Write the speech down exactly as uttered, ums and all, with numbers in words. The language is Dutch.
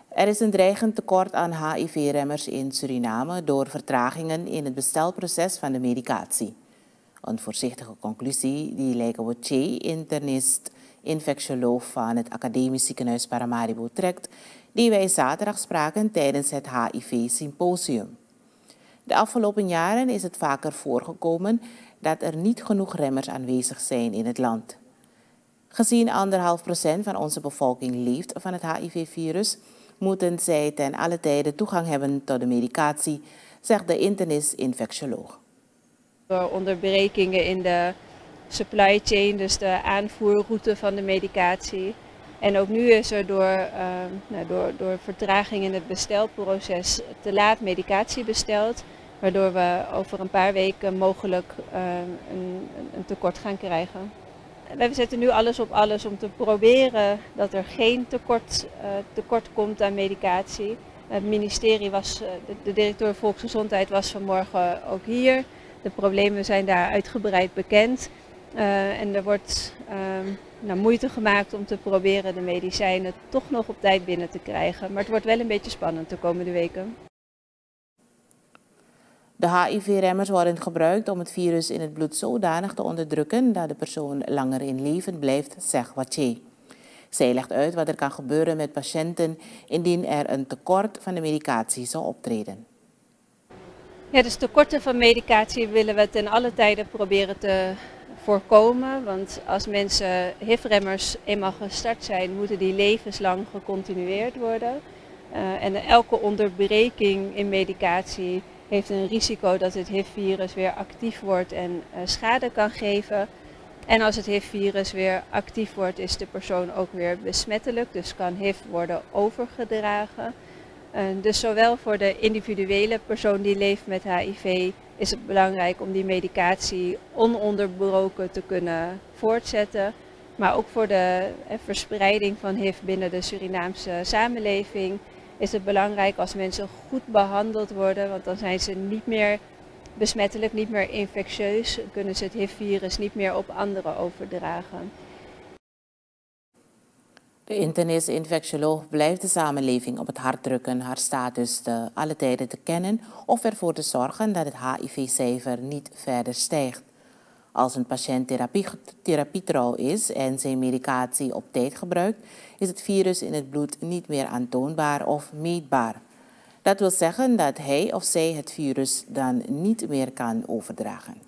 Er is een dreigend tekort aan H I V-remmers in Suriname door vertragingen in het bestelproces van de medicatie. Een voorzichtige conclusie die Leke Wotje, internist, infectioloog van het Academisch Ziekenhuis Paramaribo, trekt, die wij zaterdag spraken tijdens het H I V-symposium. De afgelopen jaren is het vaker voorgekomen dat er niet genoeg remmers aanwezig zijn in het land. Gezien anderhalf procent van onze bevolking leeft van het H I V-virus, moeten zij ten alle tijde toegang hebben tot de medicatie, zegt de internist-infectioloog. Door onderbrekingen in de supply chain, dus de aanvoerroute van de medicatie. En ook nu is er door, uh, nou, door, door vertraging in het bestelproces te laat medicatie besteld, waardoor we over een paar weken mogelijk uh, een, een tekort gaan krijgen. We zetten nu alles op alles om te proberen dat er geen tekort, uh, tekort komt aan medicatie. Het ministerie was, uh, de, de directeur Volksgezondheid was vanmorgen ook hier. De problemen zijn daar uitgebreid bekend. Uh, en er wordt uh, nou, moeite gemaakt om te proberen de medicijnen toch nog op tijd binnen te krijgen. Maar het wordt wel een beetje spannend de komende weken. De H I V-remmers worden gebruikt om het virus in het bloed zodanig te onderdrukken dat de persoon langer in leven blijft, zegt Wotje. Zij legt uit wat er kan gebeuren met patiënten indien er een tekort van de medicatie zou optreden. Ja, dus tekorten van medicatie willen we ten alle tijde proberen te voorkomen. Want als mensen H I V-remmers eenmaal gestart zijn, moeten die levenslang gecontinueerd worden. Uh, en elke onderbreking in medicatie heeft een risico dat het H I V-virus weer actief wordt en uh, schade kan geven. En als het H I V-virus weer actief wordt, is de persoon ook weer besmettelijk, dus kan H I V worden overgedragen. Uh, dus zowel voor de individuele persoon die leeft met H I V is het belangrijk om die medicatie ononderbroken te kunnen voortzetten. Maar ook voor de uh, verspreiding van H I V binnen de Surinaamse samenleving is het belangrijk als mensen goed behandeld worden, want dan zijn ze niet meer besmettelijk, niet meer infectieus, kunnen ze het H I V-virus niet meer op anderen overdragen. De internist-infectioloog blijft de samenleving op het hart drukken haar status te alle tijden te kennen of ervoor te zorgen dat het H I V-cijfer niet verder stijgt. Als een patiënt therapie, therapietrouw is en zijn medicatie op tijd gebruikt, is het virus in het bloed niet meer aantoonbaar of meetbaar. Dat wil zeggen dat hij of zij het virus dan niet meer kan overdragen.